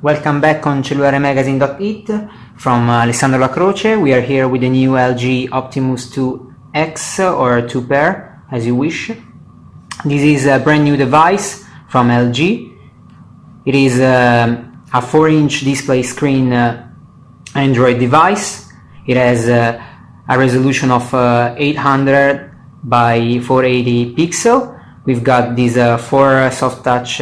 Welcome back on CellularMagazine.it from Alessandro Lacroce. We are here with the new LG Optimus 2X or 2 pair, as you wish. This is a brand new device from LG. It is a 4-inch display screen Android device. It has a resolution of 800 by 480 pixel. We've got this 4 soft touch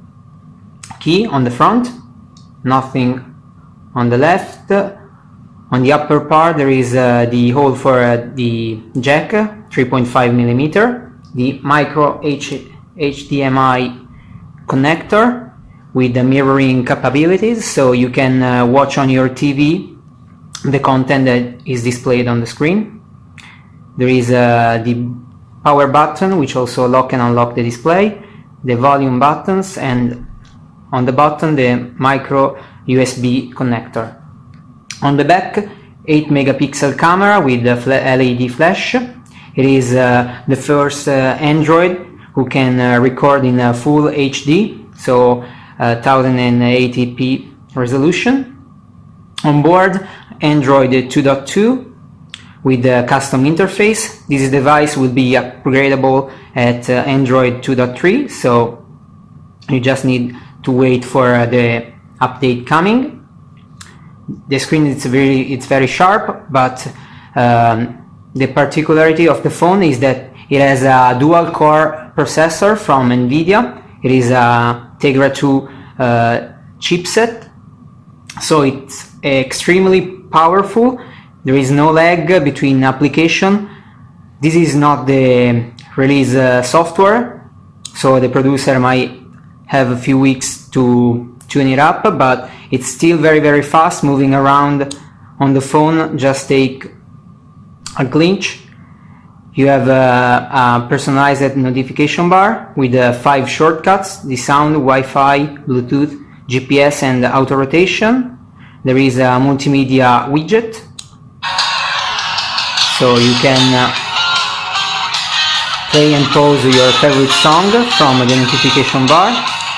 key on the front. Nothing on the left. On the upper part there is the hole for the jack, 3.5mm, the micro HDMI connector with the mirroring capabilities, so you can watch on your TV the content that is displayed on the screen. There is the power button, which also lock and unlock the display, the volume buttons, and on the bottom the micro USB connector. On the back, 8-megapixel camera with the LED flash. It is the first Android who can record in full HD, so 1080p resolution. On board, Android 2.2 with a custom interface. This device will be upgradable at Android 2.3, so you just need to wait for the update coming. The screen is very sharp, but the particularity of the phone is that it has a dual core processor from NVIDIA. It is a Tegra 2 chipset, so it's extremely powerful. There is no lag between application. This is not the release software, so the producer might have a few weeks to tune it up, but it's still very fast. Moving around on the phone, just take a glitch. You have a personalized notification bar with 5 shortcuts: the sound, Wi-Fi, Bluetooth, GPS, and auto rotation. There is a multimedia widget, so you can play and pause your favorite song from the notification bar.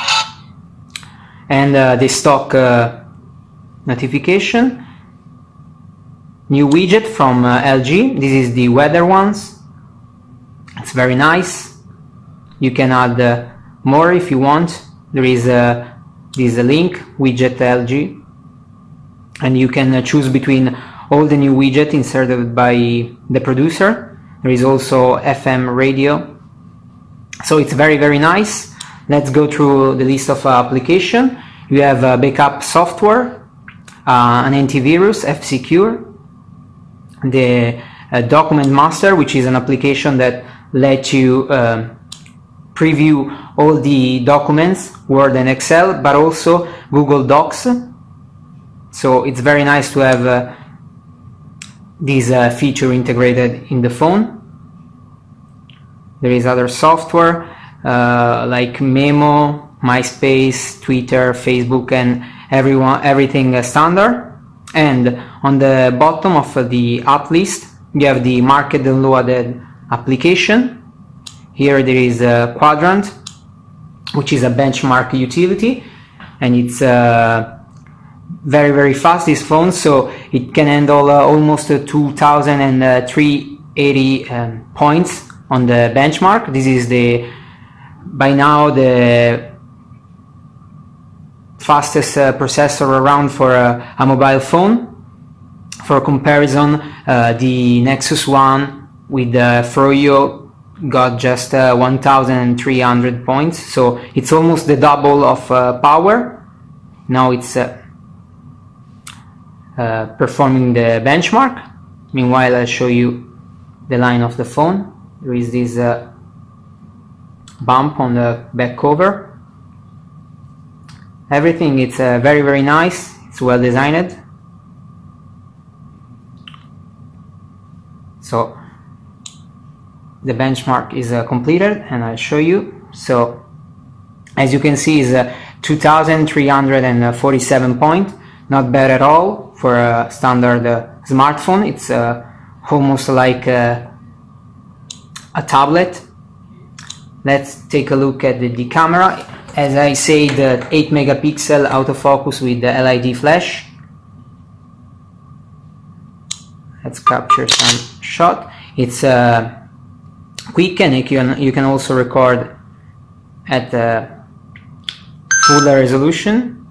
And the stock notification. New widget from LG. This is the weather ones. It's very nice. You can add more if you want. There is this link widget LG, and you can choose between all the new widgets inserted by the producer. There is also FM radio, so it's very nice. Let's go through the list of application. You have backup software, an antivirus, F-Secure, the document master, which is an application that lets you preview all the documents, Word and Excel, but also Google Docs. So it's very nice to have this feature integrated in the phone. There is other software like Memo, MySpace, Twitter, Facebook, and everything standard. And on the bottom of the app list you have the market downloaded application. Here there is a Quadrant, which is a benchmark utility, and it's very fast, this phone, so it can handle almost 2380 points on the benchmark. This is by now the fastest processor around for a mobile phone. For comparison, the Nexus One with the Froyo got just 1300 points, so it's almost the double of power. Now it's performing the benchmark. Meanwhile, I'll show you the line of the phone. There is this bump on the back cover. Everything, it's very nice. It's well designed. So the benchmark is completed, and I'll show you. So as you can see, is 2347 points. Not bad at all for a standard smartphone. It's almost like a tablet. Let's take a look at the camera. as I said, 8 megapixel autofocus with the LED flash. Let's capture some shot. It's quick, and you can also record at full resolution.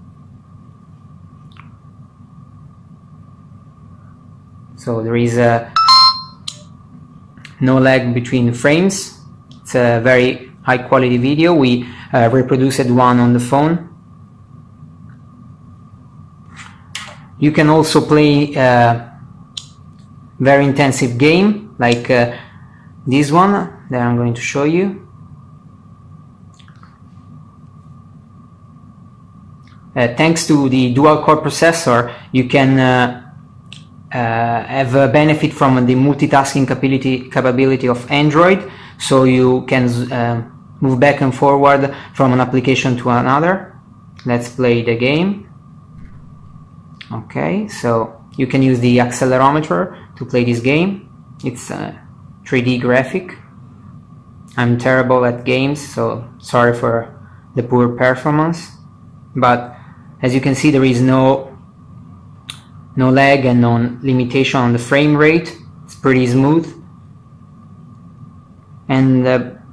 So there is no lag between frames. It's a very high quality video. We reproduced one on the phone. You can also play very intensive game like this one that I'm going to show you. Thanks to the dual core processor, you can have a benefit from the multitasking capability of Android, so you can move back and forward from an application to another. Let's play the game. Okay, so you can use the accelerometer to play this game. It's a 3D graphic. I'm terrible at games, so sorry for the poor performance, but as you can see, there is no lag and no limitation on the frame rate. It's pretty smooth, and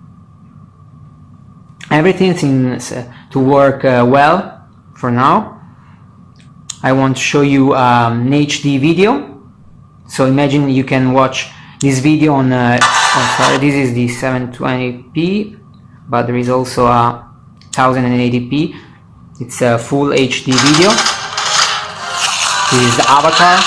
everything seems to work well for now. I want to show you an HD video. So imagine you can watch this video on sorry, this is the 720p, but there is also a 1080p. It's a full HD video. This is the Avatar.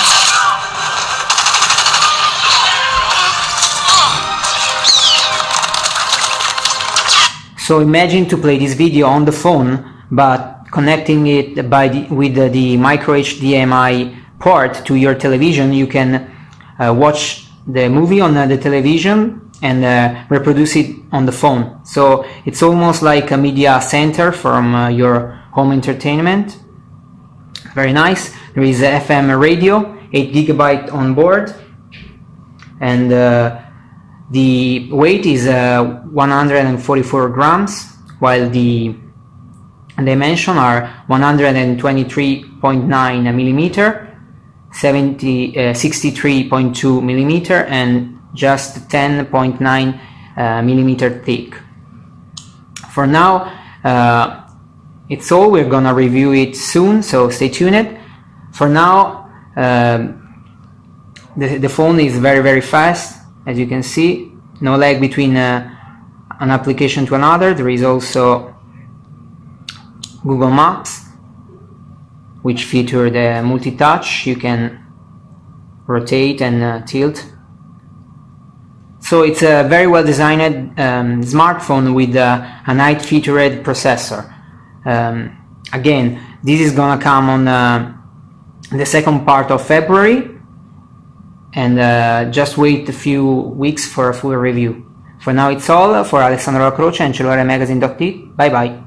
So imagine to play this video on the phone, but connecting it with the micro HDMI port to your television. You can watch the movie on the television and reproduce it on the phone. So it's almost like a media center from your home entertainment. Very nice. There is a FM radio, 8 GB on board, and the weight is 144 grams, while the dimensions are 123.9 millimeter, 63.2 millimeter, and just 10.9 millimeter thick. For now, it's all. We're gonna review it soon, so stay tuned. For now, the phone is very fast, as you can see. No lag between an application to another. There is also Google Maps, which feature the multi-touch. You can rotate and tilt. So it's a very well designed smartphone with a nice featured processor. Again, this is gonna come on the second part of February, and just wait a few weeks for a full review. For now, it's all. For Alessandro La Croce and CellularMagazine.it. Bye bye.